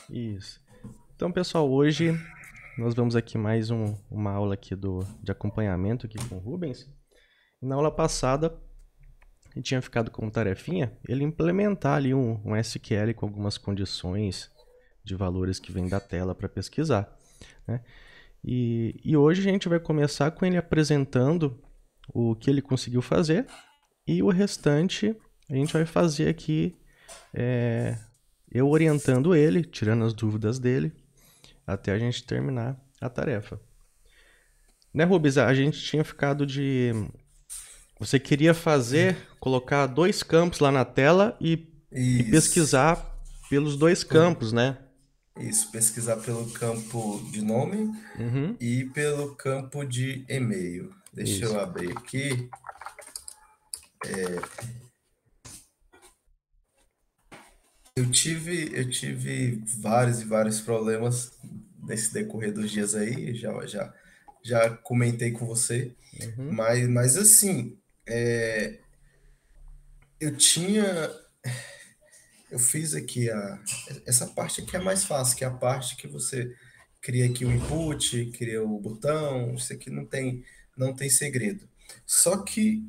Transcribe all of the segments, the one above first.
Isso. Então, pessoal, hoje nós vamos aqui mais uma aula aqui de acompanhamento aqui com o Rubens. Na aula passada, a gente tinha ficado como tarefinha ele implementar ali um SQL com algumas condições de valores que vem da tela para pesquisar, né? E hoje a gente vai começar com ele apresentando o que ele conseguiu fazer e o restante a gente vai fazer aqui eu orientando ele, tirando as dúvidas dele, até a gente terminar a tarefa. Né, Rubens? A gente tinha ficado de. Você queria fazer, colocar dois campos lá na tela e Isso. pesquisar pelos dois Por- campos, né? Isso, pesquisar pelo campo de nome Uhum. e pelo campo de e-mail. Deixa Isso. eu abrir aqui. Eu tive vários e vários problemas nesse decorrer dos dias aí, já comentei com você, Uhum. mas assim, eu tinha, eu fiz aqui essa parte aqui é mais fácil, que é a parte que você cria aqui o input, cria o botão, isso aqui não tem segredo. Só que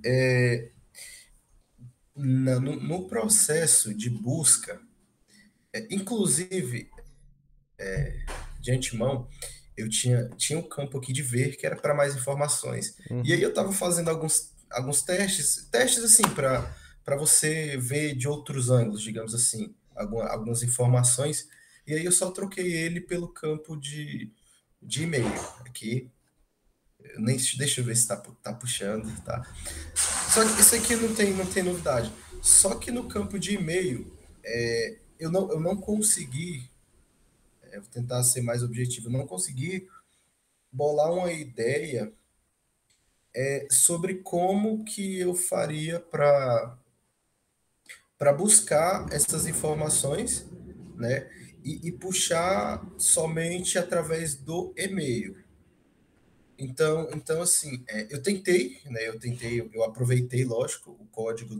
no processo de busca, inclusive de antemão, eu tinha um campo aqui de ver que era para mais informações. E aí Uhum. eu estava fazendo alguns testes assim, para você ver de outros ângulos, digamos assim, algumas informações. E aí eu só troquei ele pelo campo de e-mail aqui. Eu nem, deixa eu ver se tá puxando, tá? Só que isso aqui não tem novidade. Só que no campo de e-mail, eu não consegui, vou tentar ser mais objetivo, eu não consegui bolar uma ideia sobre como que eu faria para buscar essas informações, né? E puxar somente através do e-mail. Então assim, eu tentei, né? Eu aproveitei, lógico, o código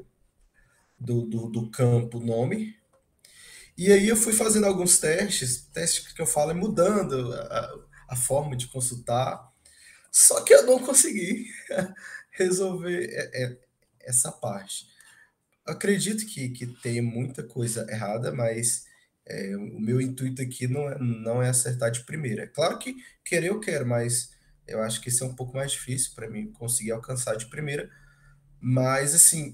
do campo nome. E aí eu fui fazendo alguns testes que eu falo é mudando a forma de consultar. Só que eu não consegui resolver essa parte. Acredito que tem muita coisa errada, mas o meu intuito aqui não é acertar de primeira. Claro que querer eu quero, mas eu acho que isso é um pouco mais difícil para mim conseguir alcançar de primeira. Mas, assim,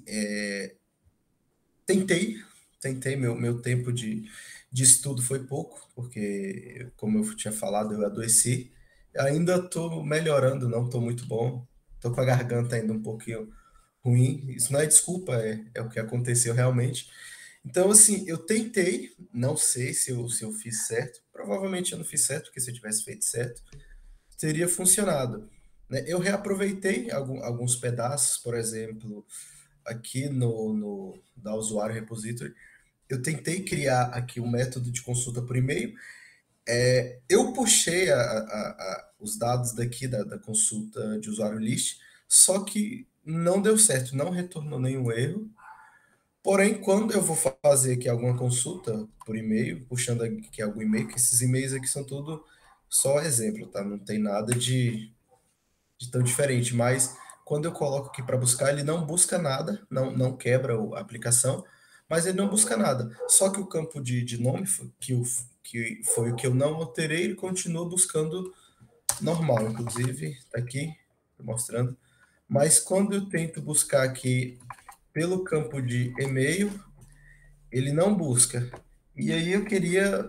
tentei, tentei, meu tempo de estudo foi pouco, porque, como eu tinha falado, eu adoeci. Ainda estou melhorando, não estou muito bom. Estou com a garganta ainda um pouquinho ruim. Isso não é desculpa, é o que aconteceu realmente. Então, assim, eu tentei, não sei se eu fiz certo. Provavelmente eu não fiz certo, porque se eu tivesse feito certo, teria funcionado. Né? Eu reaproveitei alguns pedaços, por exemplo, aqui no da usuário repository, eu tentei criar aqui um método de consulta por e-mail. Eu puxei os dados daqui da consulta de usuário list, só que não deu certo, não retornou nenhum erro. Porém, quando eu vou fazer aqui alguma consulta por e-mail, puxando aqui algum e-mail, que esses e-mails aqui são tudo só exemplo, tá? Não tem nada de tão diferente, mas quando eu coloco aqui para buscar, ele não busca nada, não quebra a aplicação, mas ele não busca nada. Só que o campo de nome, que foi o que eu não alterei, ele continua buscando normal. Inclusive, está aqui mostrando. Mas quando eu tento buscar aqui pelo campo de e-mail, ele não busca. E aí eu queria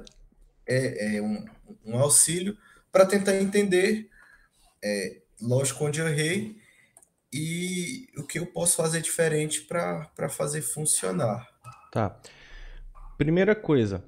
um auxílio para tentar entender, lógico, onde eu errei e o que eu posso fazer diferente para fazer funcionar. Tá. Primeira coisa.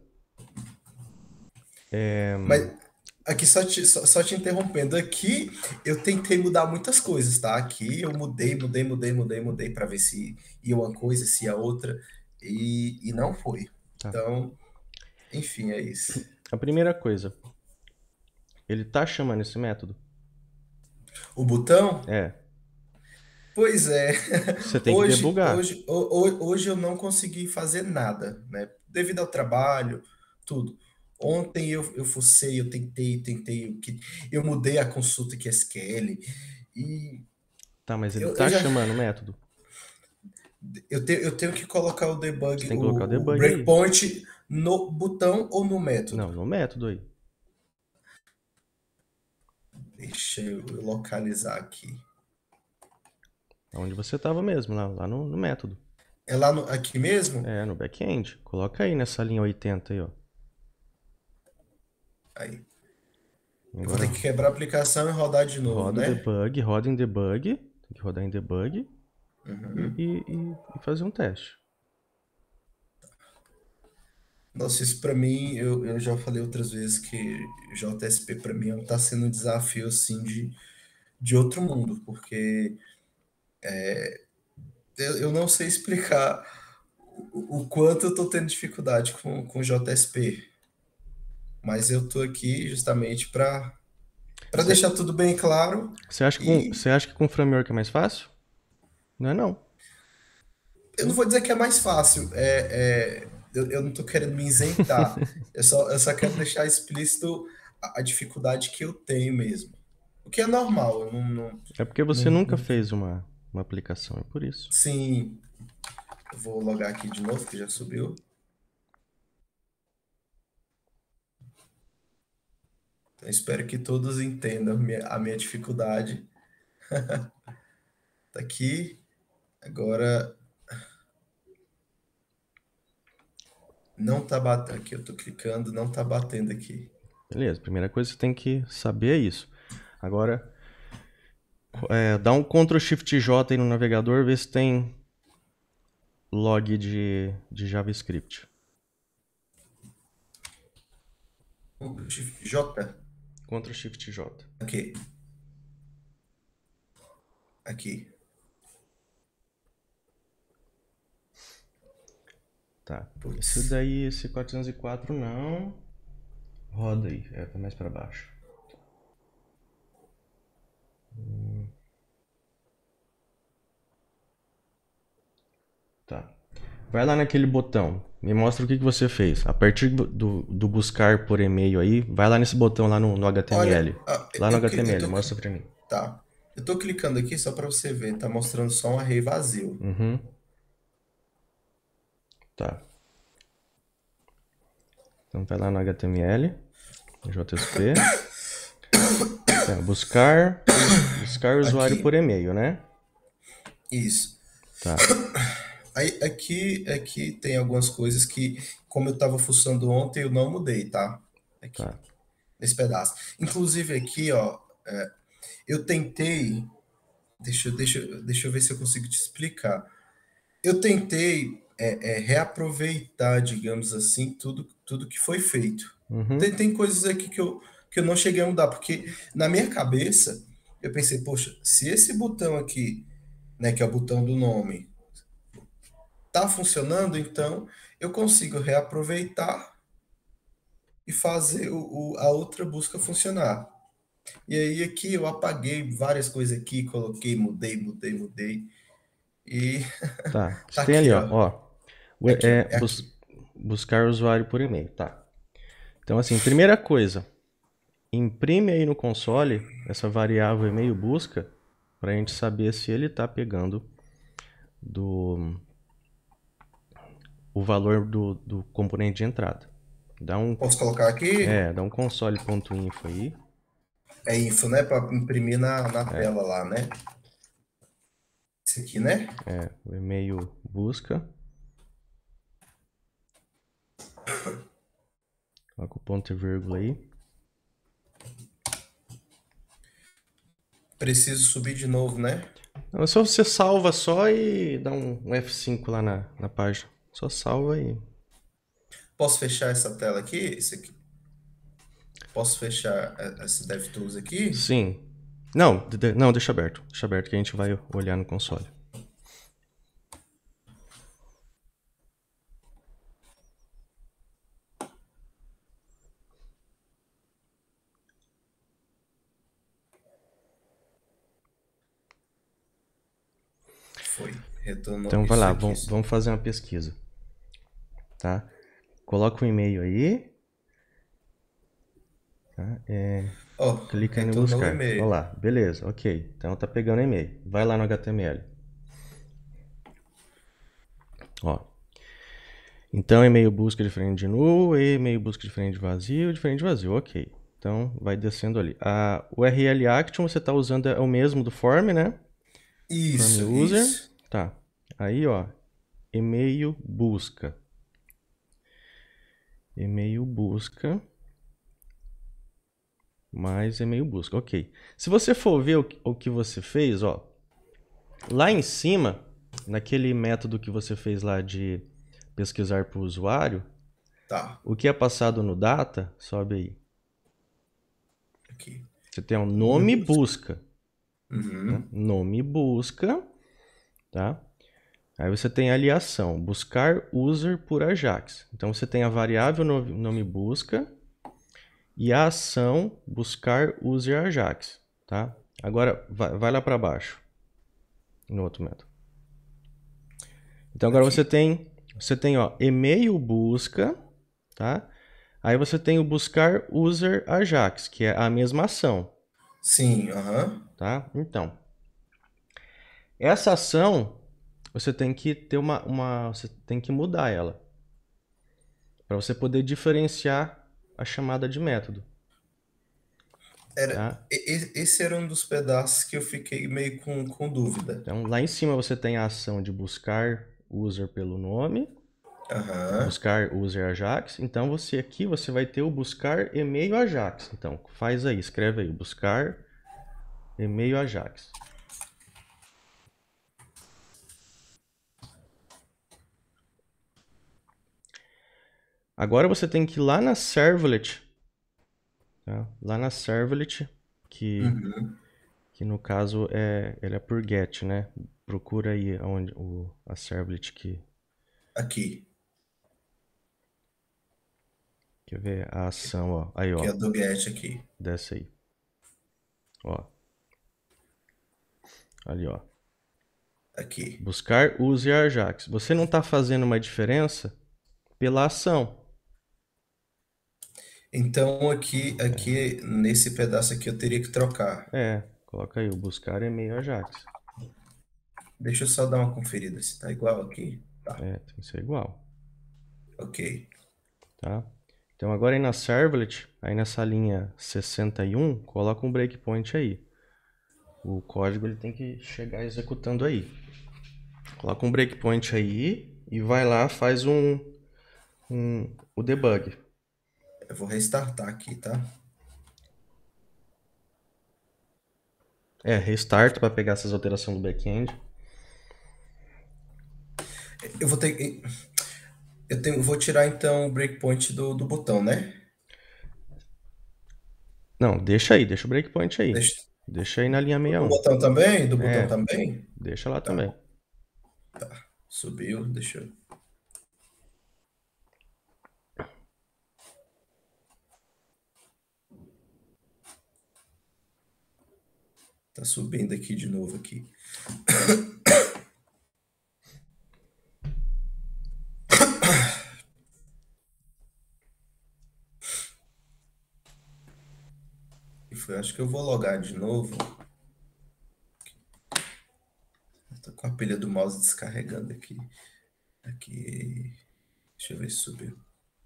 Mas aqui só te interrompendo, aqui eu tentei mudar muitas coisas, tá? Aqui eu mudei para ver se ia uma coisa, se ia outra, e não foi. Tá. Então, enfim, é isso. A primeira coisa. Ele tá chamando esse método? O botão. É. Pois é, Você tem que hoje, debugar. hoje, ho- hoje eu não consegui fazer nada, né? Devido ao trabalho, tudo. Ontem eu fucei, eu tentei, eu mudei a consulta que SQL e Tá, mas ele eu tá já chamando o método. eu tenho que colocar o Você debug, tem que colocar o o debug aí. breakpoint no botão ou no método. Não, no método aí. Deixa eu localizar aqui. Onde você tava mesmo, lá no método. É lá aqui mesmo? É, no back-end. Coloca aí nessa linha 80 aí, ó. Aí. Eu vou Agora ter que quebrar a aplicação e rodar de novo, roda o né? debug, roda em debug. Tem que rodar em debug e fazer um teste. Nossa, isso para mim, eu já falei outras vezes que JSP para mim tá sendo um desafio assim de outro mundo, porque eu não sei explicar o quanto eu tô tendo dificuldade com JSP, mas eu tô aqui justamente para Você deixar tudo bem claro e você acha que com framework é mais fácil? Não é não. eu não vou dizer que é mais fácil, eu não tô querendo me isentar, eu só quero deixar explícito a dificuldade que eu tenho mesmo. O que é normal, eu É porque você não, nunca não- fez uma aplicação, é por isso. sim, eu vou logar aqui de novo, que já subiu. Então, espero que todos entendam a minha dificuldade. Tá aqui, agora não tá batendo aqui, eu tô clicando, não tá batendo aqui. Beleza, primeira coisa que você tem que saber é isso. Agora, dá um Ctrl Shift J aí no navegador, vê se tem log de JavaScript. J, Ctrl Shift J. aqui, aqui. Tá. Esse Putz, daí, esse 404 não. Roda aí, tá mais pra baixo. Tá. Vai lá naquele botão, me mostra o que você fez. A partir do buscar por e-mail aí, vai lá nesse botão lá no olha, HTML. Lá no eu HTML, tô, mostra pra mim. tá. Eu tô clicando aqui só para você ver, tá mostrando só um array vazio. Uhum. Tá. Então vai lá no HTML, JSP. Tá, buscar usuário Aqui, por e-mail, né? isso. Tá, Aí aqui tem algumas coisas que, como eu estava fuçando ontem, eu não mudei, tá? Aqui, tá. nesse pedaço. Inclusive aqui, ó, eu tentei, deixa eu ver se eu consigo te explicar. Eu tentei reaproveitar, digamos assim, tudo que foi feito. Uhum. Tem coisas aqui que eu não cheguei a mudar, porque na minha cabeça eu pensei, poxa, se esse botão aqui, né, que é o botão do nome, tá funcionando, então eu consigo reaproveitar e fazer a outra busca funcionar. E aí aqui eu apaguei várias coisas aqui, coloquei, mudei e Tá. tá Você tem ali, aqui, ó. ó. Ó, Aqui, ó. É aqui. buscar usuário por e-mail. Tá. Então, assim, primeira coisa, imprime aí no console essa variável e-mail busca para a gente saber se ele está pegando do, o valor do componente de entrada. Posso colocar aqui? Dá um console.info aí. É isso, né? Para imprimir na tela lá, né? Esse aqui, né? O e-mail busca. Coloca o ponto e vírgula aí. Preciso subir de novo, né? Não, é só você salva só e dá um F5 lá na página. Só salva e. Posso fechar essa tela aqui? Esse aqui. Posso fechar esse DevTools aqui? Sim. Não, não, deixa aberto. Deixa aberto que a gente vai olhar no console. Foi. Retornou Então vai isso lá, aqui. vamos fazer uma pesquisa. Tá? Coloca o e-mail aí Tá? Ó, Clica aí no retornou o buscar. Olha e-mail. lá, beleza, ok. Então tá pegando e-mail. Vai lá no HTML. Ó. Então, e-mail busca diferente de null, e-mail busca diferente de vazio, ok. Então, vai descendo ali. A URL action você está usando é o mesmo do form, né? Form Isso, user. isso. Tá. Aí, ó, e-mail busca. E-mail busca. Mais e-mail busca, ok. Se você for ver o que você fez, ó, lá em cima, naquele método que você fez lá de pesquisar por usuário, Tá, o que é passado no data, sobe aí. aqui. Você tem um Nome nome busca. busca, né? Uhum. Nome busca, tá? Aí você tem ali a ação, buscar user por Ajax. Então você tem a variável nome busca e a ação buscar user Ajax, tá? Agora vai lá para baixo, no outro método. Então agora Aqui. você tem ó, e-mail busca, tá? Aí você tem o buscar user Ajax, que é a mesma ação, Sim, aham. tá? Então, essa ação você tem que ter você tem que mudar ela para você poder diferenciar a chamada de método, Era, tá? esse era um dos pedaços que eu fiquei meio com dúvida. Então, lá em cima você tem a ação de buscar user pelo nome, Aham. buscar user Ajax. Então, você vai ter o buscar e-mail Ajax. Então, faz aí, escreve aí, buscar e-mail Ajax. Agora você tem que ir lá na servlet, tá? Lá na servlet, que, Uhum. que no caso ele é por get, né? Procura aí onde, a servlet que... Aqui, Quer ver a ação, ó. Aí, que é ó. o do get aqui. Desce aí. Ó. Ali, ó. Aqui. Buscar use Ajax. Você não está fazendo uma diferença pela ação. Então aqui nesse pedaço aqui eu teria que trocar. Coloca aí o buscar e-mail Ajax. Deixa eu só dar uma conferida se tá igual aqui. Tá, Tem que ser igual, ok. tá? Então agora aí na servlet, aí nessa linha 61, coloca um breakpoint aí. O código ele tem que chegar executando aí. Coloca um breakpoint aí e vai lá, faz o debug. Eu vou restartar aqui, tá? Restart para pegar essas alterações do back-end. Eu vou ter. Vou tirar então o breakpoint do botão, né? Não, deixa aí, deixa o breakpoint aí. Deixa, Deixa aí na linha do 61. botão também? Do botão também? Deixa lá Tá, também. subiu, deixa eu. Tá subindo aqui de novo aqui. Acho que eu vou logar de novo. Tô com a pilha do mouse descarregando aqui. Aqui. Deixa eu ver se subiu.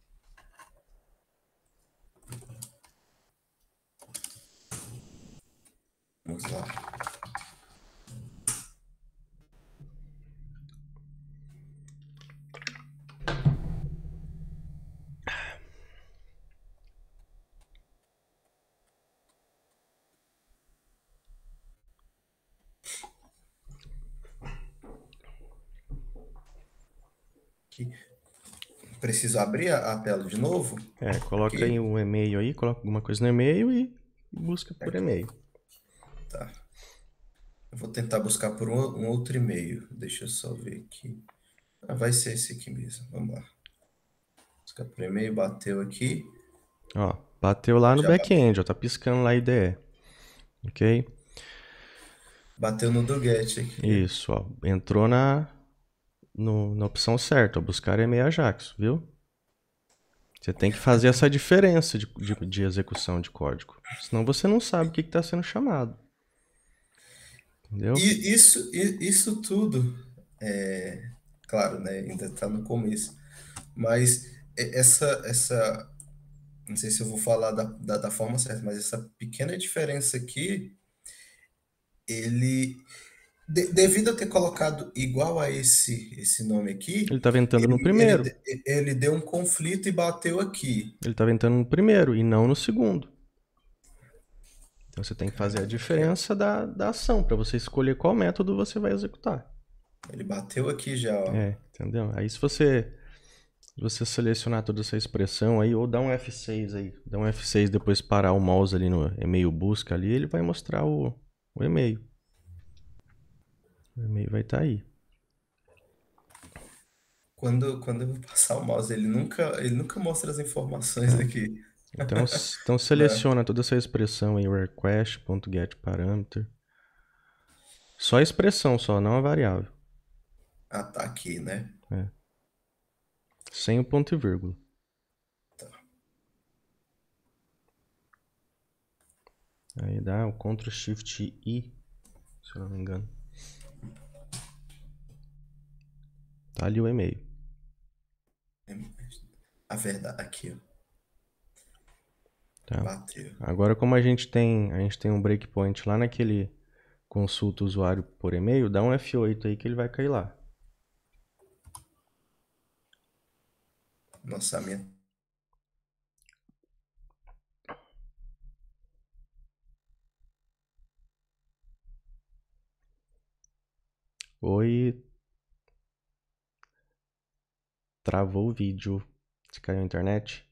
Vamos lá. Aqui. Preciso abrir a tela de novo? Coloca aí Aqui. um e-mail aí, coloca alguma coisa no e-mail e busca por e-mail. Tá. Eu vou tentar buscar por um outro e-mail. Deixa eu só ver aqui. Ah, vai ser esse aqui mesmo. Vamos lá. Buscar por e-mail, bateu aqui. Ó, bateu lá no Já back-end, ó, tá piscando lá a IDE. Ok? bateu no do get aqui. Isso, ó, entrou na opção certa, ó, buscar e-mail Ajax, viu? Você tem que fazer essa diferença de execução de código. Senão você não sabe o que está sendo chamado. Entendeu? E isso tudo, claro, né? Ainda está no começo. Mas essa, não sei se eu vou falar da forma certa, mas essa pequena diferença aqui, ele, devido a ter colocado igual a esse nome Ele aqui, está ventando no ele, ele, primeiro. de- ele deu um conflito e bateu aqui. Ele está ventando no primeiro e não no segundo. Então você tem que fazer a Caramba, aqui, ó. diferença da ação para você escolher qual método você vai executar. Ele bateu aqui já, ó. Entendeu? Aí se você selecionar toda essa expressão aí, ou dá um F6 aí, dá um F6 depois parar o mouse ali no e-mail busca ali, ele vai mostrar o e-mail. O e-mail vai estar aí. Quando eu vou passar o mouse, ele nunca mostra as informações aqui, Então né? seleciona toda essa expressão aí, request.getParameter. Só a expressão, só, não a variável. Ah, tá aqui, né? Sem o ponto e vírgula. Aí dá o Ctrl Shift I, se eu não me engano. Tá ali o e-mail. A verdade, aqui, ó. Tá? Bateu. Agora, como a gente tem um breakpoint lá naquele consulta usuário por e-mail, dá um F8 aí que ele vai cair lá. Lançamento. Oi, travou o vídeo. Se caiu a internet.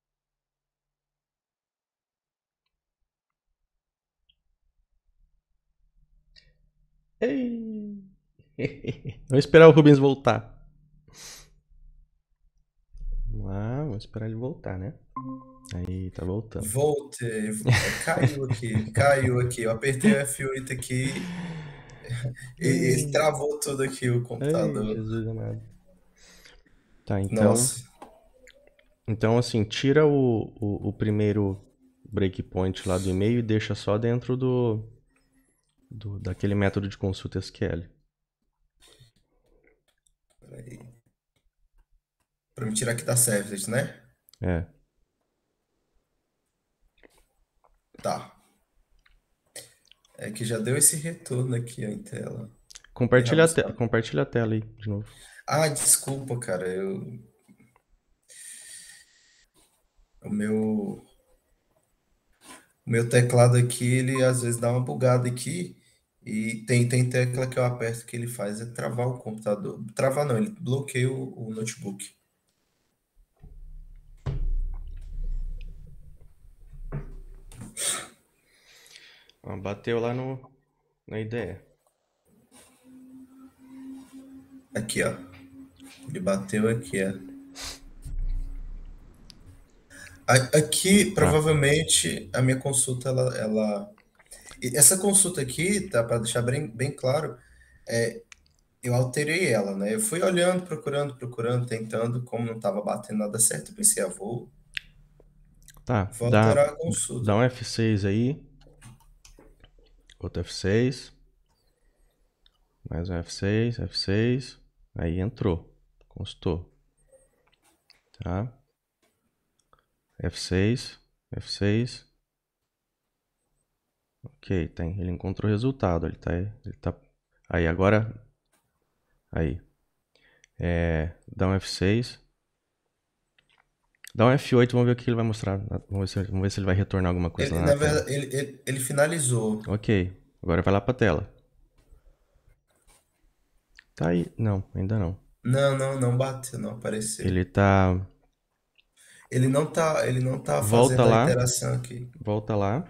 Ei! Vamos esperar o Rubens voltar. Vamos lá, vamos esperar ele voltar, né? Aí, tá voltando. Voltei. Caiu aqui. Eu apertei o F8 aqui e ele travou tudo aqui, o Ei, computador. Jesus amado. Tá, então. Nossa. Então, assim, tira o primeiro breakpoint lá do e-mail e deixa só dentro daquele método de consulta SQL. Peraí. Pra me tirar aqui da service, né? É. Tá. É que já deu esse retorno aqui, ó, em tela. Compartilha a, Erramos. te compartilha a tela aí de novo. Ah, desculpa, cara. O meu, o meu teclado aqui, ele às vezes dá uma bugada aqui. E tem tecla que eu aperto que ele faz é travar o computador. Travar não, ele bloqueia o notebook. Ó, bateu lá na ideia. Aqui, ó. Ele bateu aqui, ó. Aqui, Tá. provavelmente, a minha consulta, essa consulta aqui, tá, para deixar bem claro, eu alterei ela, né? Eu fui olhando, procurando, tentando, como não estava batendo nada certo, eu pensei, Tá. vou Dá, alterar a dá consulta. um F6 aí. Outro F6. Mais um F6, F6. Aí entrou. Consultou. Tá. F6, F6. Ok, tem. Ele encontrou o resultado. Ele tá. Aí, agora. Aí. Dá um F6. Dá um F8, vamos ver o que ele vai mostrar. Vamos ver se ele vai retornar alguma coisa lá na Na tela. verdade, ele finalizou. Ok, agora vai lá pra tela. Tá aí. Não, ainda não. Não bateu, não apareceu. Ele tá. Ele não tá Volta fazendo a lá. interação aqui. Volta lá.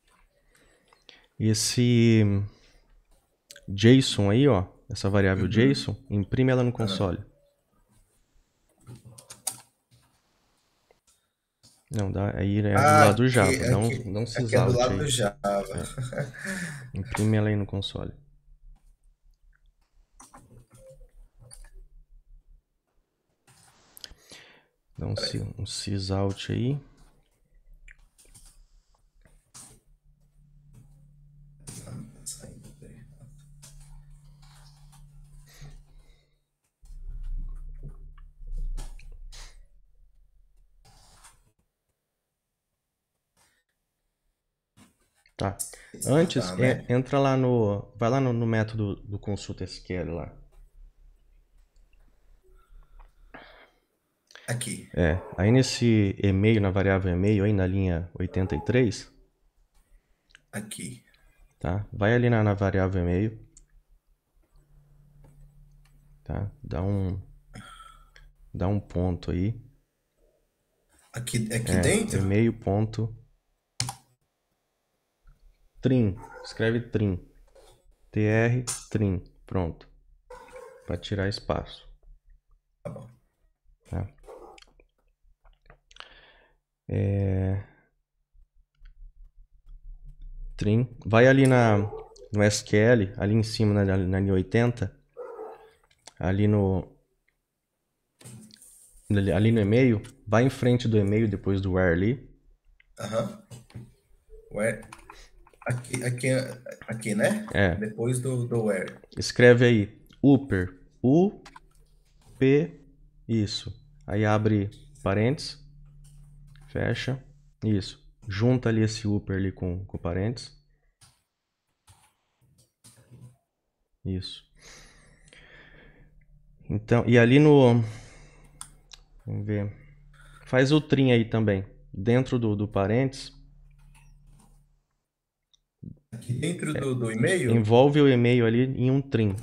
Esse JSON aí, ó. Essa variável Uhum. JSON, imprime ela no Ah, console. Não, aí é do lado do aqui, Java. aqui, Dá um aqui é do sysout lado aí. do Java. É, imprime ela aí no console. Dá um sysout aí. Tá. Antes, né? entra lá no. Vai lá no método do consulta SQL lá. Aqui. Aí nesse e-mail, na variável e-mail, aí na linha 83, Aqui. tá? Vai ali na variável e-mail, tá? Dá um ponto aí. Aqui dentro? E-mail ponto trim. Escreve trim. TR trim. Pronto. Para tirar espaço. Tá bom. Tá? Trim. Vai ali no SQL, ali em cima, na linha 80. Ali no e-mail. Vai em frente do e-mail depois do where ali. Aham. Where? Aqui, né? Depois do where. Escreve aí upper. Isso. Aí abre parênteses. Fecha. Isso. Junta ali esse upper ali com parênteses. Isso. Então, e ali no... Vamos ver. Faz o trim aí também. Dentro do parênteses. Aqui dentro do e-mail? Envolve o e-mail ali em um trim.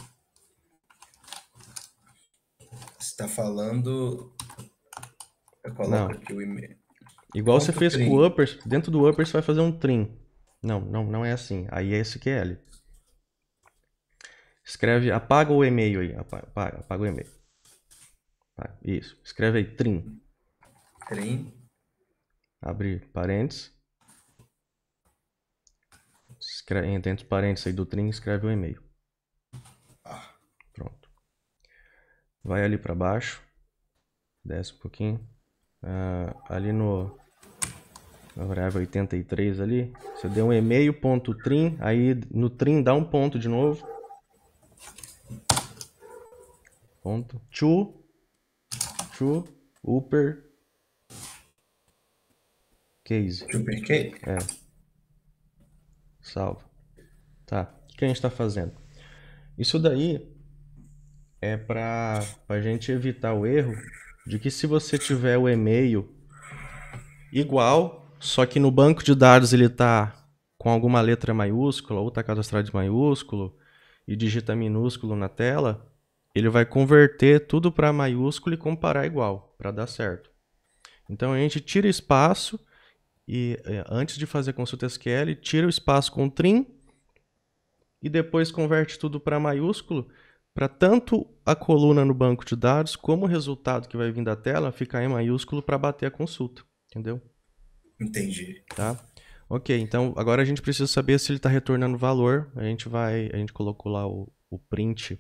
Você está falando... Eu coloco Não. aqui o e-mail. Igual você Ponto fez com o trim. upper. Dentro do upper você vai fazer um trim. Não é assim. Aí é SQL. Escreve, apaga o e-mail aí. Apaga o e-mail. Isso. Escreve aí trim. Trim. Abre parênteses. Dentro dos parênteses aí do trim, escreve o e-mail. Pronto. Vai ali para baixo. Desce um pouquinho. Ali na variável 83 ali. Você deu um e-mail.trim. Aí no trim dá um ponto de novo. Ponto. To upper case. Duplicate? Salva. Tá. O que a gente está fazendo? Isso daí é para a gente evitar o erro de que se você tiver o e-mail igual, só que no banco de dados ele está com alguma letra maiúscula ou está cadastrado de maiúsculo e digita minúsculo na tela, ele vai converter tudo para maiúsculo e comparar igual, para dar certo. Então a gente tira espaço e antes de fazer consulta SQL, tira o espaço com trim e depois converte tudo para maiúsculo, para tanto a coluna no banco de dados como o resultado que vai vir da tela ficar em maiúsculo para bater a consulta, entendeu? Entendi. Tá? Ok, então agora a gente precisa saber se ele está retornando valor. A gente colocou lá o print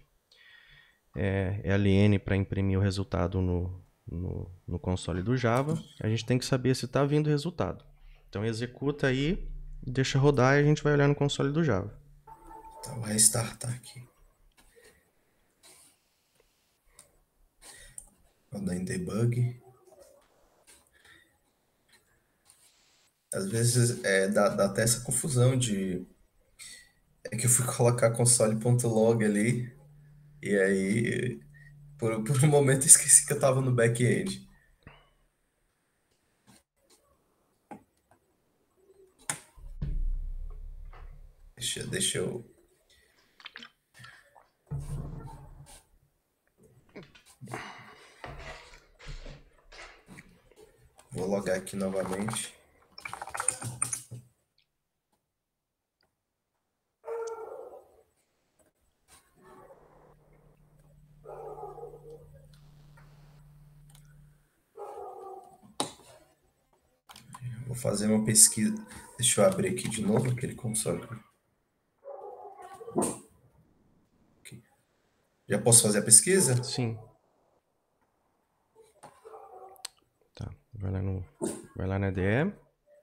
ln para imprimir o resultado no console do Java. A gente tem que saber se está vindo o resultado. Então executa aí, deixa rodar e a gente vai olhar no console do Java. Então, vou restartar aqui. Vou dar em debug. Às vezes dá até essa confusão de... É que eu fui colocar console.log ali, e aí, por um momento, eu esqueci que eu estava no back-end. Deixa eu... Vou logar aqui novamente. Vou fazer uma pesquisa. Deixa eu abrir aqui de novo aquele console. Aqui. Já posso fazer a pesquisa? Sim. Vai lá na IDE.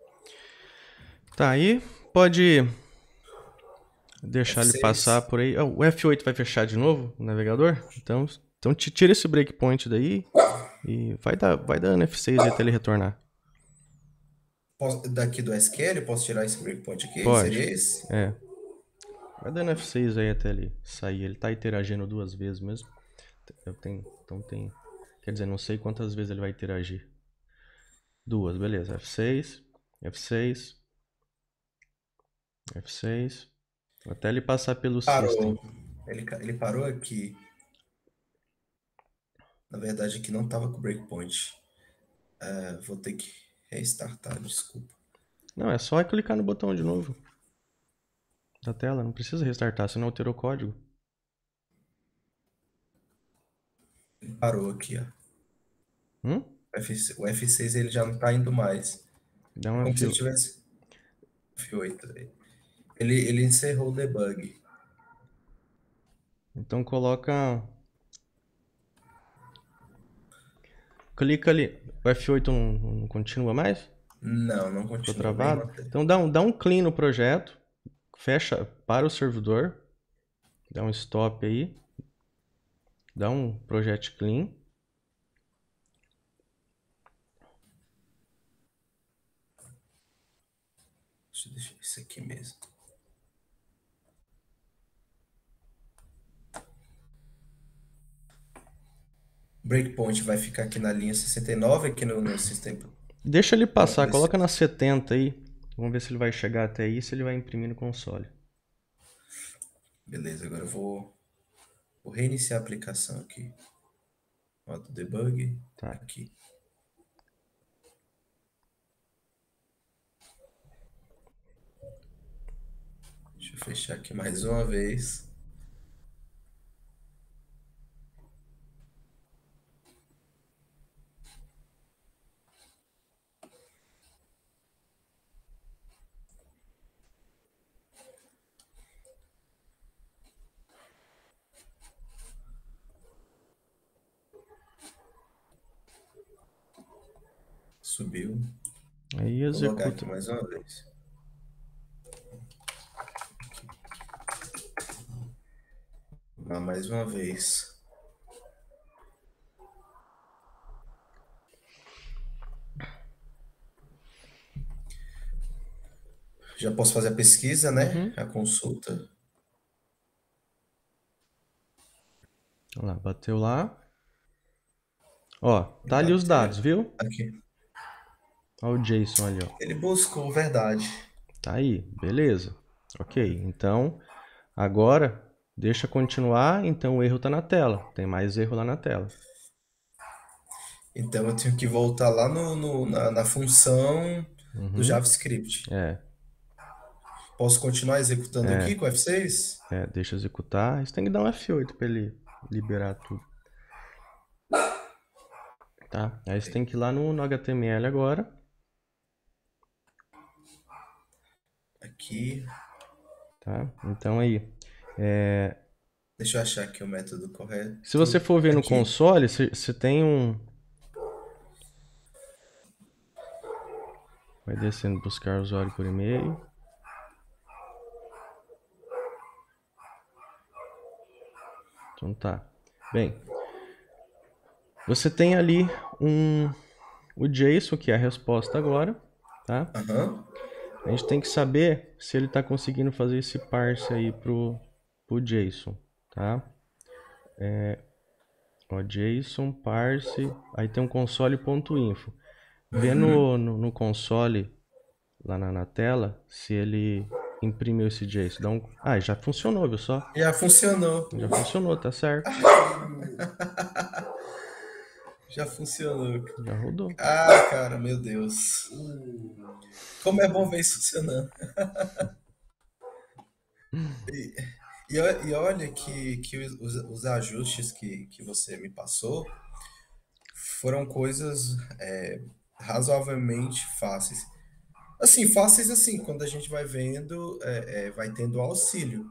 Tá aí, pode deixar ele passar F6. por aí. O F8 vai fechar de novo o navegador? Então tira esse breakpoint daí e vai dando F6 aí até ele retornar. Daqui do SQL, eu posso tirar esse breakpoint aqui? Pode. Seria esse? É. Vai dando F6 aí até ele sair. Ele tá interagindo 2 vezes mesmo. Então tem. Quer dizer, não sei quantas vezes ele vai interagir. 2, beleza. F6, F6, F6. Até ele passar pelo system. Parou. Ele parou aqui. Na verdade, aqui não estava com breakpoint. Vou ter que restartar, desculpa. Não, é só clicar no botão de novo da tela. Não precisa restartar, senão alterou o código. Ele parou aqui, ó. Hum? O F6 ele já não está indo mais. Dá É uma como se ele fio. tivesse F8 aí. Ele encerrou o debug. Então coloca. Clica ali. O F8 não continua mais? Não Ficou continua a travado? mesma tela. Então dá um clean no projeto. Fecha para o servidor. Dá um stop aí. Dá um project clean. Deixa eu deixar isso aqui mesmo. Breakpoint vai ficar aqui na linha 69, aqui no sistema. Deixa ele passar, Vamos ver coloca na 70 aí. Vamos ver se ele vai chegar até aí, se ele vai imprimir no console. Beleza, agora eu vou reiniciar a aplicação aqui. Modo debug. Tá. Aqui. Deixa eu fechar aqui mais uma vez. Subiu. Aí Vou logar aqui executa. mais uma vez. Mais uma vez. Já posso fazer a pesquisa, né? A consulta. Olha lá, bateu lá. Ó, tá ali os dados, Bateu. viu? Aqui. Olha o JSON ali, ó. Ele buscou verdade. Tá aí, beleza. Ok, então agora deixa continuar, então o erro tá na tela. Tem mais erro lá na tela. Então eu tenho que voltar lá na função do JavaScript. É, Posso continuar executando aqui com F6? deixa executar. Você tem que dar um F8 pra ele liberar tudo. Tá? Aí você tem que ir lá no HTML agora. Aqui. Tá? Então aí. Deixa eu achar aqui o método correto. Se você for ver no Aqui. console, você tem um. Vai descendo buscar usuário por e-mail. Então tá. Bem, você tem ali o JSON, que é a resposta agora, tá? Aham. A gente tem que saber se ele está conseguindo fazer esse parse aí pro JSON, tá? Ó, JSON, parse, aí tem um console.info. Vê no console, lá na tela, se ele imprimiu esse JSON. Já funcionou, viu só? Já funcionou. Já funcionou, tá certo. Já funcionou. Já rodou. Ah, cara, meu Deus. Como é bom ver isso funcionando. E olha que os ajustes que você me passou foram coisas razoavelmente fáceis. Assim, fáceis assim, quando a gente vai vendo, vai tendo auxílio.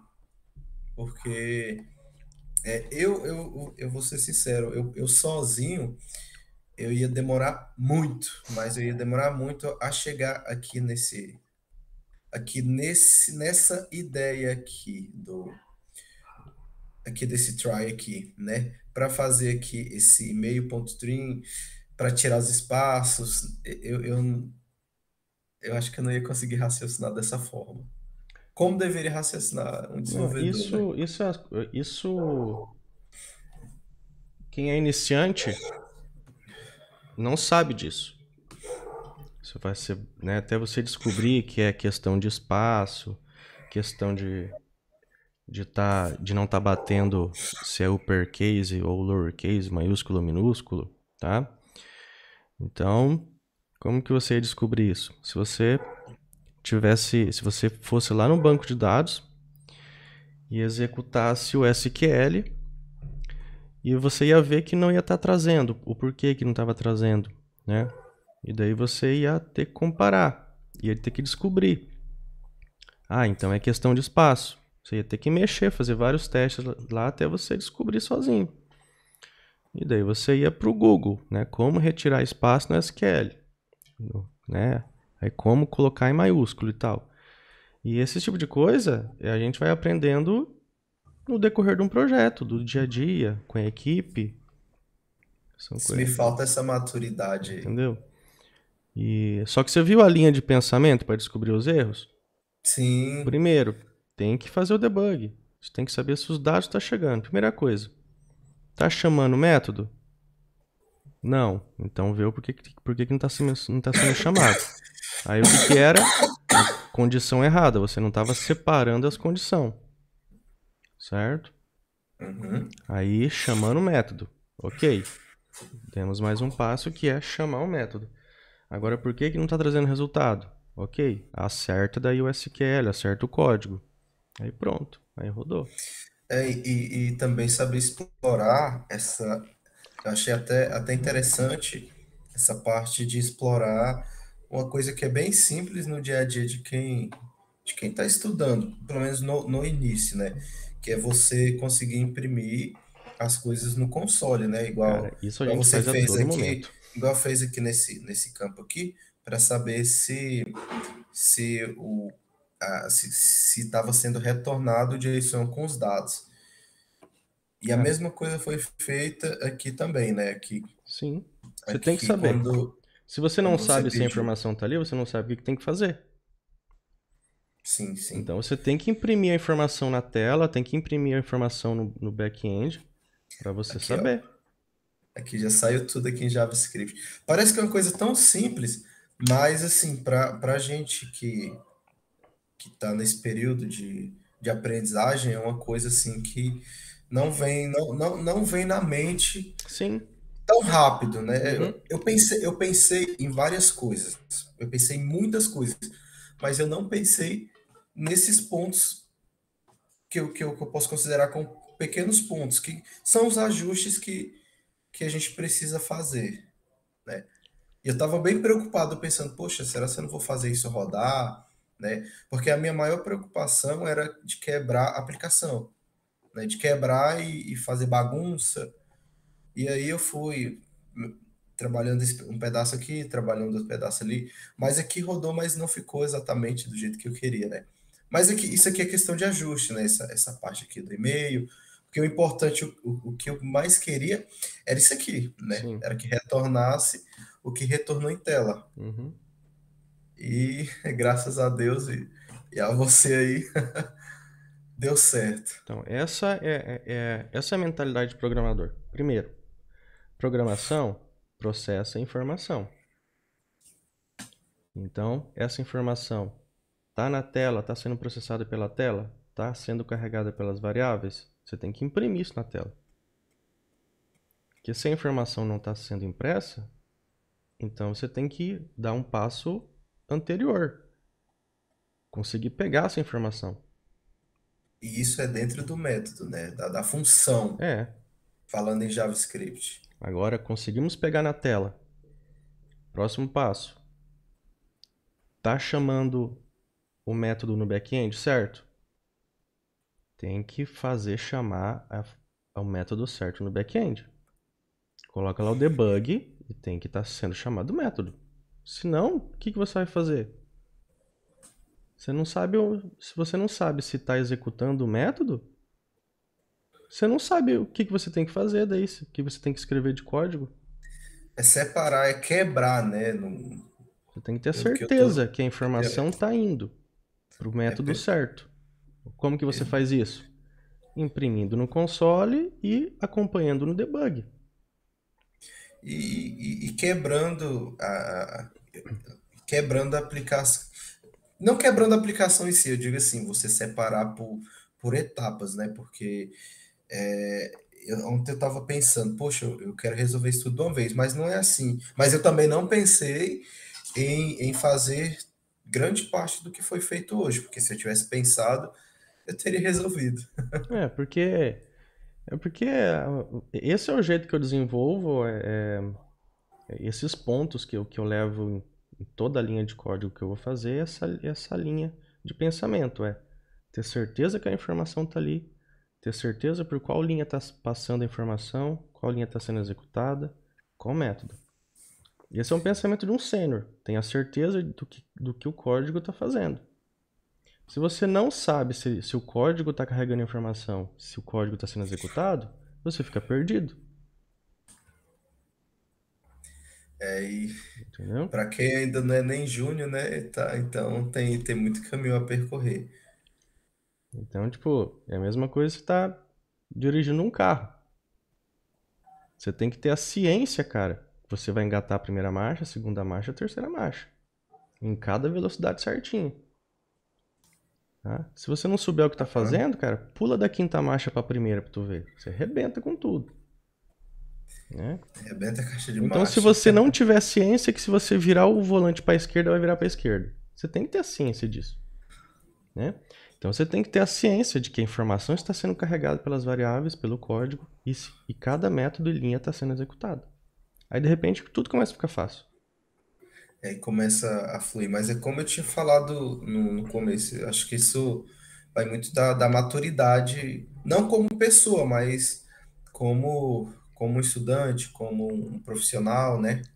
Porque eu vou ser sincero, eu sozinho eu ia demorar muito, mas eu ia demorar muito a chegar nessa ideia aqui desse try aqui, né? Para fazer aqui esse meio ponto string, para tirar os espaços, eu acho que eu não ia conseguir raciocinar dessa forma. Como deveria raciocinar um Não, desenvolvedor, né? isso, quem é iniciante não sabe disso. Isso vai ser, né, até você descobrir que é questão de espaço, questão de não estar batendo se é uppercase ou lowercase, maiúsculo ou minúsculo, tá? Então, como que você ia descobrir isso? Se você fosse lá no banco de dados e executasse o SQL, e você ia ver que não ia estar trazendo, o porquê que não estava trazendo, né? E daí você ia ter que comparar, ia ter que descobrir. Ah, então é questão de espaço. Você ia ter que mexer, fazer vários testes lá até você descobrir sozinho. E daí você ia para o Google, né? Como retirar espaço no SQL, né? Aí como colocar em maiúsculo e tal. E esse tipo de coisa a gente vai aprendendo no decorrer de um projeto, do dia a dia, com a equipe. São Se me coisas, falta essa maturidade aí. entendeu? E só que você viu a linha de pensamento para descobrir os erros? Sim, Primeiro, tem que fazer o debug. Você tem que saber se os dados estão chegando. Primeira coisa, tá chamando o método? Não. Então vê por que não está não tá sendo chamado. Aí o que que era? A condição errada. Você não estava separando as condições, certo? uhum. Aí chamando o método. Ok. Temos mais um passo que é chamar o método. Agora, por que não está trazendo resultado? Ok, acerta daí o SQL, acerta o código. Aí pronto, aí rodou. E também saber explorar essa. Eu achei até interessante essa parte de explorar uma coisa que é bem simples no dia a dia de quem está estudando, pelo menos no início, né? Que é você conseguir imprimir as coisas no console, né? Cara, Igual, isso a igual gente você faz a fez todo aqui, momento. igual fez aqui nesse campo aqui, para saber se estava sendo retornado o JSON com os dados. E a Cara, mesma coisa foi feita aqui também, né? sim. Você tem que Aqui saber. quando, Se você não quando você sabe se a pediu. informação tá ali, você não sabe o que tem que fazer. Sim, sim. Então você tem que imprimir a informação na tela, tem que imprimir a informação no back-end para você Aqui, ó. saber. Aqui já saiu tudo aqui em JavaScript. Parece que é uma coisa tão simples, mas assim, para gente que está nesse período de aprendizagem, é uma coisa assim que não vem na mente Sim. tão rápido, né? Uhum. Eu pensei em várias coisas, eu pensei em muitas coisas, mas eu não pensei nesses pontos que eu posso considerar como pequenos pontos, que são os ajustes que a gente precisa fazer, né? E eu estava bem preocupado, pensando, poxa, será que eu não vou fazer isso rodar, né? Porque a minha maior preocupação era de quebrar a aplicação, né? De quebrar e fazer bagunça. E aí eu fui trabalhando um pedaço aqui, trabalhando outro pedaço ali, mas aqui rodou, mas não ficou exatamente do jeito que eu queria, né? Mas aqui, isso aqui é questão de ajuste, né? Essa parte aqui do e-mail, porque o importante, o que eu mais queria era isso aqui, né? Sim. Era que retornasse o que retornou em tela. Uhum. E graças a Deus e a você aí, deu certo. Então, essa é a mentalidade de programador. Primeiro, programação processa informação. Então, essa informação está na tela, está sendo processada pela tela, está sendo carregada pelas variáveis, você tem que imprimir isso na tela. Porque se a informação não está sendo impressa, então você tem que dar um passo anterior, conseguir pegar essa informação. E isso é dentro do método, né? Da função, É, falando em JavaScript. agora conseguimos pegar na tela. Próximo passo. Tá chamando o método no back-end, certo? Tem que fazer chamar o método certo no back-end. Coloca lá o debug e tem que estar sendo chamado o método. Senão, o que você vai fazer? Se você não sabe se está executando o método, você não sabe o que você tem que fazer daí, o que você tem que escrever de código. É separar, é quebrar, né? Você tem que ter Pelo que eu tô. certeza que a informação está indo para o É, método certo. Como que você faz isso? Imprimindo no console e acompanhando no debug. e quebrando quebrando a aplicação. Não quebrando a aplicação em si, eu digo assim, você separar por etapas, né? Porque ontem eu estava pensando, poxa, eu quero resolver isso tudo de uma vez, mas não é assim. Mas eu também não pensei em fazer grande parte do que foi feito hoje, porque se eu tivesse pensado, eu teria resolvido. É, porque esse é o jeito que eu desenvolvo, esses pontos que eu levo em toda a linha de código que eu vou fazer, essa linha de pensamento, ter certeza que a informação está ali, ter certeza por qual linha está passando a informação, qual linha está sendo executada, qual método. Esse é um pensamento de um sênior, tem a certeza do que o código está fazendo. Se você não sabe se o código está carregando informação, se o código está sendo executado, você fica perdido. E Entendeu? para quem ainda não é nem júnior, né? Tá, então tem muito caminho a percorrer. Então, tipo, é a mesma coisa que você tá dirigindo um carro. Você tem que ter a ciência, cara. Você vai engatar a primeira marcha, a segunda marcha, a terceira marcha. Em cada velocidade certinho. Tá? Se você não souber o que tá Aham. fazendo, cara, pula da quinta marcha pra primeira pra tu ver. Você arrebenta com tudo. Né? Arrebenta a caixa de Então, se marcha. você não tiver ciência que se você virar o volante pra esquerda, vai virar pra esquerda. Você tem que ter a ciência disso. Né? Então você tem que ter a ciência de que a informação está sendo carregada pelas variáveis, pelo código, e cada método e linha está sendo executado. Aí de repente tudo começa a ficar fácil. Aí começa a fluir. Mas é como eu tinha falado no começo, eu acho que isso vai muito da maturidade, não como pessoa, mas como estudante, como um profissional, né?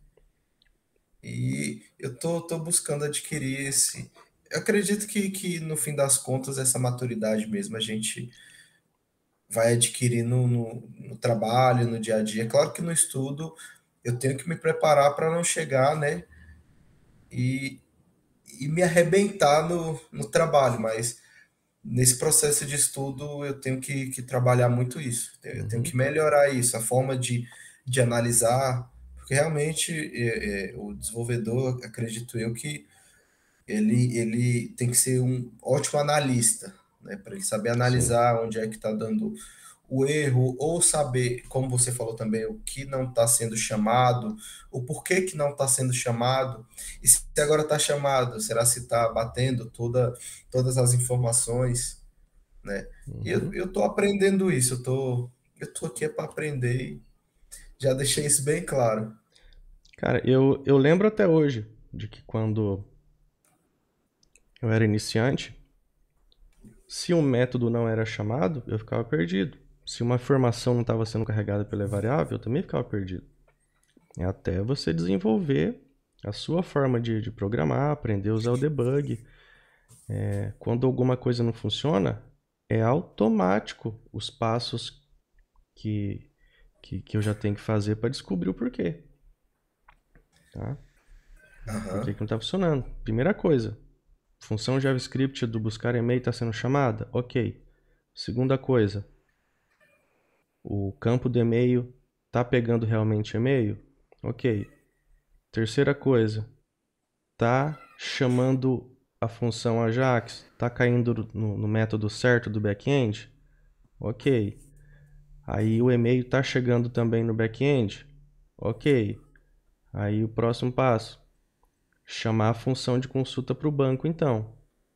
E eu tô buscando adquirir esse. Eu acredito que no fim das contas, essa maturidade mesmo a gente vai adquirir no trabalho, no dia a dia. Claro que no estudo eu tenho que me preparar para não chegar, né? E, e me arrebentar no trabalho, mas nesse processo de estudo eu tenho que trabalhar muito isso. Eu tenho Uhum. que melhorar isso, a forma de analisar, porque realmente o desenvolvedor, acredito eu, que ele tem que ser um ótimo analista, né, para ele saber Sim. analisar onde é que está dando o erro, ou saber, como você falou também, o que não está sendo chamado, o porquê que não está sendo chamado, e se agora está chamado, será se está batendo todas as informações, né? E eu Uhum. estou aprendendo isso, eu tô aqui para aprender e já deixei isso bem claro. Cara, eu lembro até hoje de que quando eu era iniciante, se um método não era chamado, eu ficava perdido. Se uma informação não estava sendo carregada pela variável, eu também ficava perdido. É até você desenvolver a sua forma de programar, aprender a usar o debug. Quando alguma coisa não funciona, é automático os passos que, que eu já tenho que fazer para descobrir o porquê. Tá? Por que Aham. não está funcionando? Primeira coisa, função JavaScript do buscar e-mail está sendo chamada? Ok. Segunda coisa, o campo do e-mail está pegando realmente e-mail? Ok. Terceira coisa, está chamando a função Ajax? Está caindo no método certo do back-end? Ok. Aí o e-mail está chegando também no back-end? Ok. Aí o próximo passo, chamar a função de consulta para o banco então.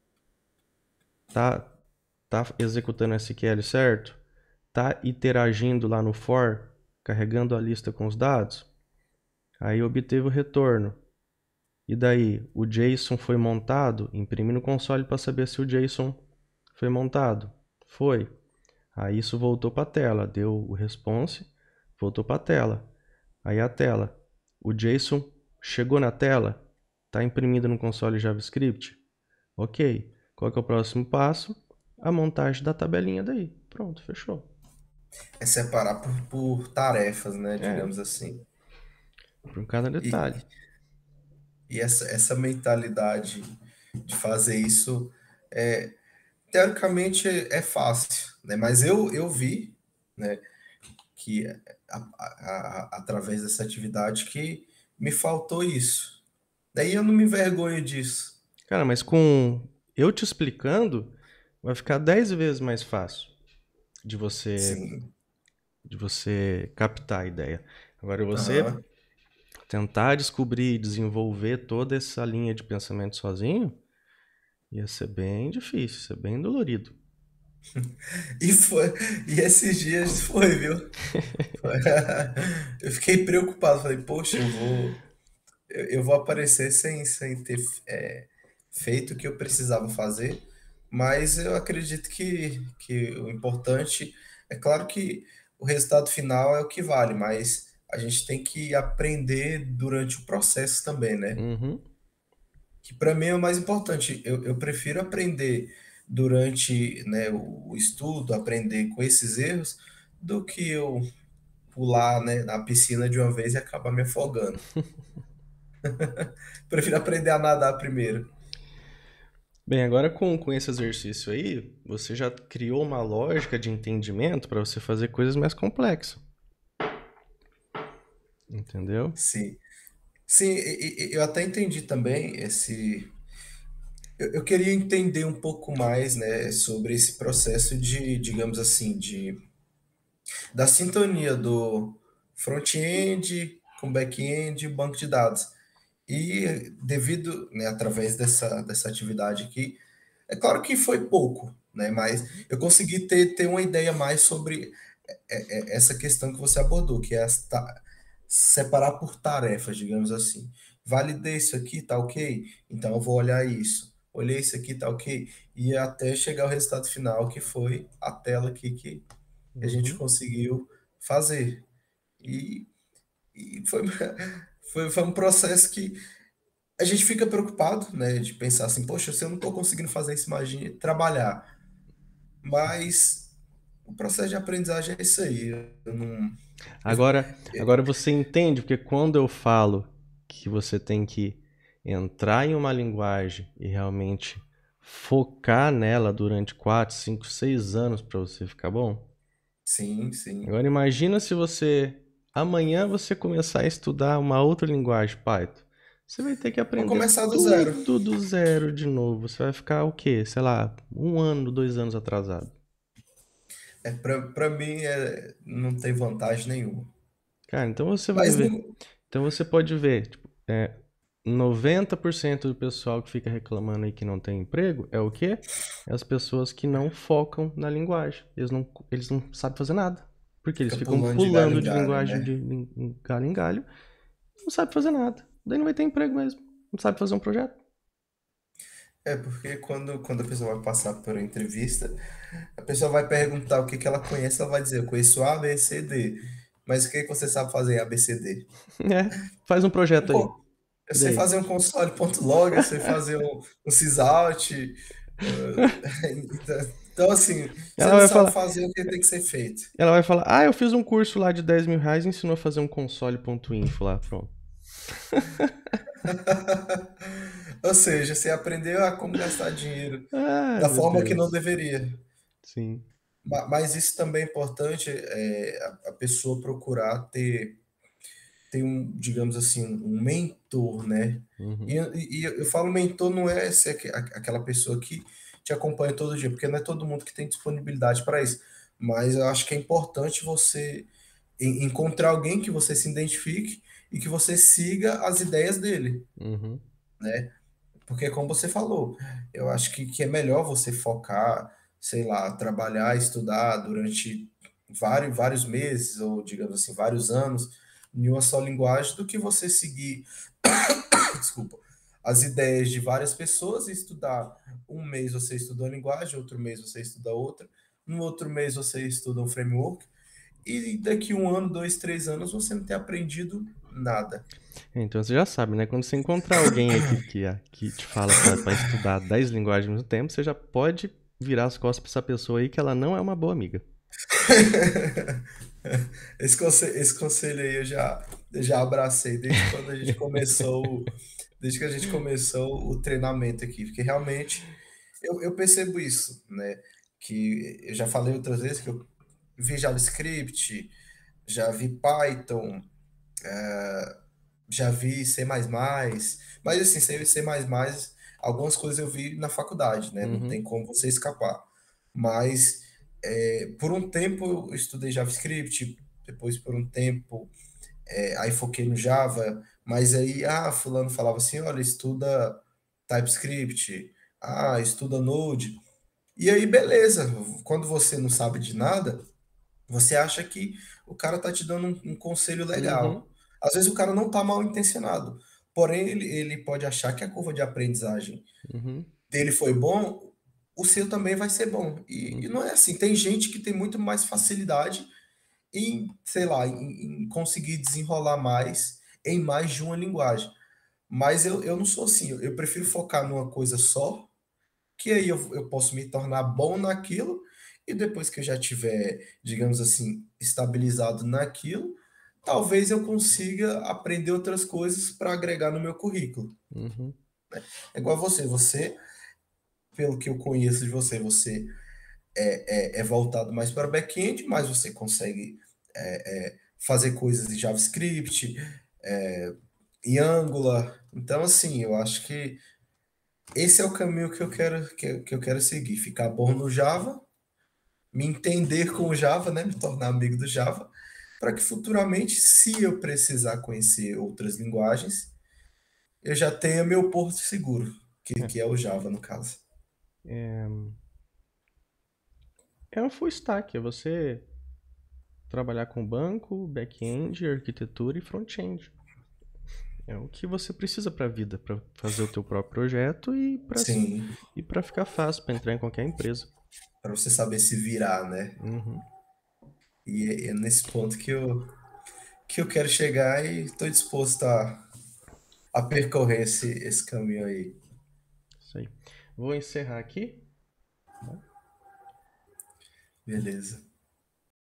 Tá, tá executando SQL certo? Tá interagindo lá no for, carregando a lista com os dados? Aí obteve o retorno. E daí, o JSON foi montado? Imprime no console para saber se o JSON foi montado. Foi. Aí isso voltou para a tela, deu o response, voltou para a tela. Aí a tela, O JSON chegou na tela? Está imprimido no console JavaScript? Ok. Qual que é o próximo passo? A montagem da tabelinha daí. Pronto, fechou. É separar por tarefas, né? É, Digamos assim. por cada detalhe. E, e essa mentalidade de fazer isso, é, teoricamente é fácil, né? Mas eu vi, né, que através dessa atividade que me faltou isso. Daí eu não me envergonho disso. Cara, mas com eu te explicando, vai ficar 10 vezes mais fácil de você Sim. de você captar a ideia. Agora você Aham. tentar descobrir e desenvolver toda essa linha de pensamento sozinho, ia ser bem difícil, ia ser bem dolorido. E foi, e esses dias foi, viu? Foi. Eu fiquei preocupado, falei, poxa, eu vou aparecer sem ter feito o que eu precisava fazer, mas eu acredito que o importante é claro que o resultado final é o que vale, mas a gente tem que aprender durante o processo também, né? Uhum. Que para mim é o mais importante. Eu prefiro aprender durante, né, o estudo, aprender com esses erros, do que eu pular, né, na piscina de uma vez e acabar me afogando. Prefiro aprender a nadar primeiro. Bem, agora com esse exercício aí, você já criou uma lógica de entendimento para você fazer coisas mais complexas, entendeu? Sim. Sim, eu até entendi também eu queria entender um pouco mais, né, sobre esse processo de, digamos assim, da sintonia do front-end com back-end e banco de dados. E devido, né, através dessa atividade aqui, é claro que foi pouco, né, mas Uhum. eu consegui ter uma ideia mais sobre essa questão que você abordou, que é separar por tarefas, digamos assim. Validei isso aqui, tá ok? Então eu vou olhar isso. Olhei isso aqui, tá ok? E até chegar ao resultado final, que foi a tela aqui que a gente Uhum. conseguiu fazer. E, e foi um processo que a gente fica preocupado, né, de pensar assim, poxa, se eu não estou conseguindo fazer isso, imagine trabalhar. Mas o processo de aprendizagem é isso aí. Eu não, Agora você entende, porque quando eu falo que você tem que entrar em uma linguagem e realmente focar nela durante 4, 5, 6 anos para você ficar bom. sim, sim. Agora imagina se você amanhã você começar a estudar uma outra linguagem, Python. Você vai ter que Vou aprender começar do zero. tudo do zero de novo. Você vai ficar o quê? Sei lá, 1 ano, 2 anos atrasado. Para mim não tem vantagem nenhuma. Cara, então você vai Mas ver. não, Então você pode ver, tipo, 90% do pessoal que fica reclamando aí que não tem emprego é o quê? É as pessoas que não focam na linguagem. Eles não sabem fazer nada. Porque eles fica ficam pulando de galho pulando em de galho, linguagem né? de galho em galho, não sabe fazer nada. Daí não vai ter emprego mesmo. Não sabe fazer um projeto. É porque quando a pessoa vai passar por uma entrevista, a pessoa vai perguntar o que que ela conhece, ela vai dizer, eu conheço A, B, C, D. Mas o que que você sabe fazer em A, B, C, D? É, faz um projeto aí. Eu E sei daí? fazer um console.log, eu sei fazer um sysout. Então, assim, você Ela não vai sabe falar, fazer o que tem que ser feito. ela vai falar, eu fiz um curso lá de R$ 10.000 e ensinou a fazer um console.info lá, pronto. Ou seja, você aprendeu a como gastar dinheiro Ai, da meu forma que não Deus. deveria. Sim. Mas isso também é importante, a pessoa procurar ter um, digamos assim, um mentor, né? Uhum. E eu falo mentor não é ser aquela pessoa que te acompanha todo dia, porque não é todo mundo que tem disponibilidade para isso. Mas eu acho que é importante você encontrar alguém que você se identifique e que você siga as ideias dele, Uhum. né? Porque, como você falou, eu acho que é melhor você focar, sei lá, trabalhar, estudar durante vários meses, ou digamos assim, vários anos, em uma só linguagem, do que você seguir, desculpa, as ideias de várias pessoas e estudar. Um mês você estuda uma linguagem, outro mês você estuda outra, no outro mês você estuda um framework, e daqui 1 ano, 2, 3 anos, você não ter aprendido nada. Então você já sabe, né? Quando você encontrar alguém aí que te fala pra estudar 10 linguagens ao mesmo tempo, você já pode virar as costas pra essa pessoa aí que ela não é uma boa amiga. Esse conselho aí eu já abracei desde quando a gente começou, desde que a gente começou o treinamento aqui, porque realmente eu percebo isso, né? Que eu já falei outras vezes que eu vi JavaScript, já vi Python, já vi C++, mas assim, C++, algumas coisas eu vi na faculdade, né? Não Uhum, tem como você escapar. Mas por um tempo eu estudei JavaScript, depois por um tempo aí foquei no Java, mas aí, fulano falava assim, olha, estuda TypeScript, estuda Node. E aí, beleza, quando você não sabe de nada, você acha que o cara tá te dando um conselho uhum, legal. Às vezes o cara não tá mal intencionado, porém ele pode achar que a curva de aprendizagem uhum, dele foi bom, o seu também vai ser bom. E uhum, não é assim. Tem gente que tem muito mais facilidade em, sei lá, em conseguir desenrolar mais em mais de uma linguagem. Mas eu não sou assim. Eu prefiro focar numa coisa só, que aí eu posso me tornar bom naquilo, e depois que eu já tiver, digamos assim, estabilizado naquilo, talvez eu consiga aprender outras coisas para agregar no meu currículo. uhum, É igual a você, pelo que eu conheço de você, você é voltado mais para back-end, mas você consegue fazer coisas em JavaScript, em Angular. Então, assim, eu acho que esse é o caminho que eu quero, que eu quero seguir. Ficar bom no Java, me entender com o Java, né? Me tornar amigo do Java, para que futuramente, se eu precisar conhecer outras linguagens, eu já tenha meu porto seguro, que é o Java, no caso. é, é um full stack, é você trabalhar com banco, back-end, arquitetura e front-end. É o que você precisa para a vida, para fazer o teu próprio projeto Sim, e para ficar fácil para entrar em qualquer empresa. para você saber se virar, né? Uhum, E é nesse ponto que eu quero chegar e estou disposto a percorrer esse caminho aí. isso aí. Vou encerrar aqui, tá? Beleza.